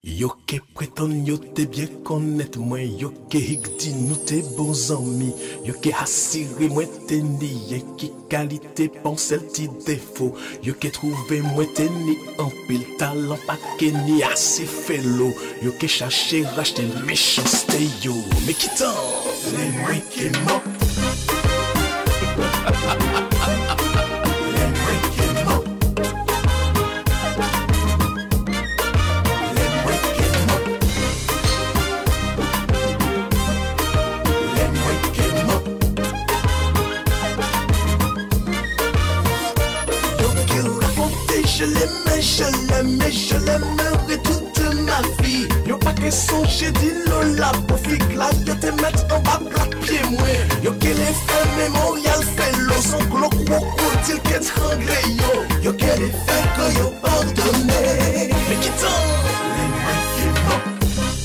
Yo ke prétend yo te bien connaître moi, yo ke hik di nous te bons amis, yo ke assuré moi te nié qui qualité pense ti défaut, yo ke trouvé moi te ni en pile talent pas que ni assez FELHO, yo ke chercher racheter méchanceté yo, mais qui t'en les moi qui m'en je l'aimerai toute ma vie. Yo pas que songe dit Lola pour fic là, yo te mettre en bas plat pied moi. Yo que les faits mémorial FELHO, son gros crocodile qui est anglais yo. Yo que les faits que yo pardonné. Mais qui t'en les mains qui m'ont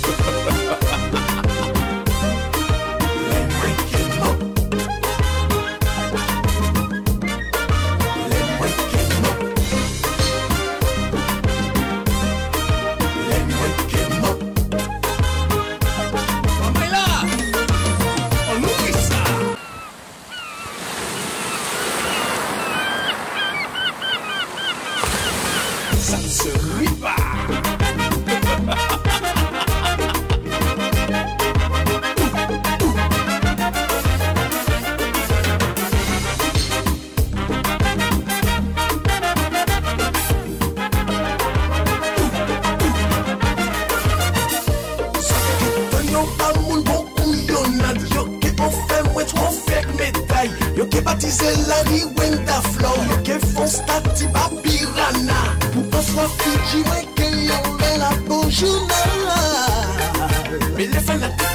ça ne se rit pas. Yo ke baptisé la riwenda flow, yo ke fon stati ba pirana. Pour pas soit Fiji, ouais que yo met la bonjour. Mais les fans